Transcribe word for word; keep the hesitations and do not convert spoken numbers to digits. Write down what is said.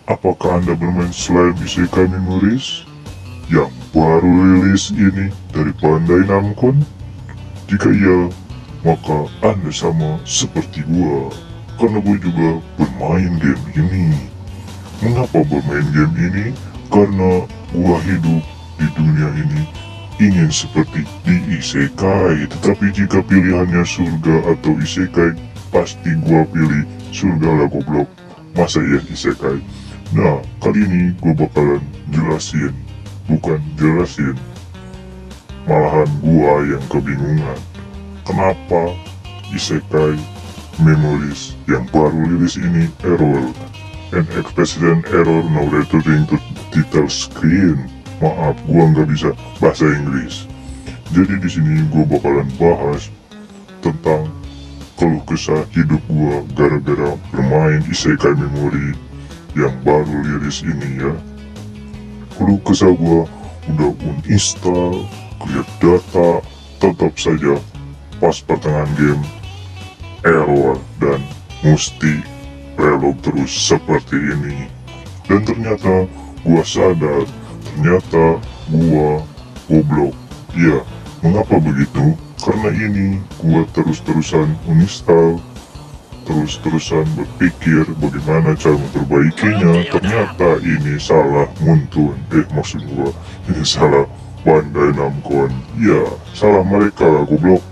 Apakah Anda bermain slime Isekai Memories yang baru rilis ini dari Bandai Namco? Jika iya, maka Anda sama seperti gua, karena gua juga bermain game ini. Mengapa bermain game ini? Karena gua hidup di dunia ini ingin seperti di Isekai. Tetapi jika pilihannya surga atau Isekai, pasti gua pilih surga lah goblok. Masa ya Isekai? Nah, kali ini gue bakalan jelasin, bukan jelasin, malahan gua yang kebingungan. Kenapa Isekai Memories yang baru rilis ini error? An expected error now returning to title screen. Maaf, gua nggak bisa bahasa Inggris. Jadi di sini gua bakalan bahas tentang keluh kesah hidup gua gara-gara bermain Isekai Memory yang baru rilis ini ya. Keluh kesah gua udah uninstall, clear data, tetap saja pas pertengahan game error dan mesti reload terus seperti ini. Dan ternyata gua sadar, ternyata gua goblok. Ya, mengapa begitu? Karena ini gua terus-terusan uninstall, terus-terusan berpikir bagaimana cara memperbaikinya. Ternyata ini salah Muntun, eh maksud gua ini salah Bandai Namco. Ya, salah mereka lah goblok.